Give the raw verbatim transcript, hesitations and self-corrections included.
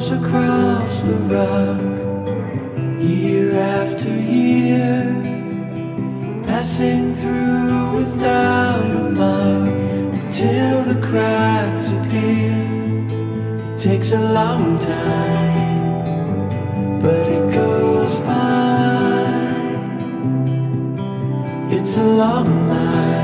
goes across the rock, year after year, passing through without a mark, until the cracks appear. It takes a long time, but it goes by. It's a long life.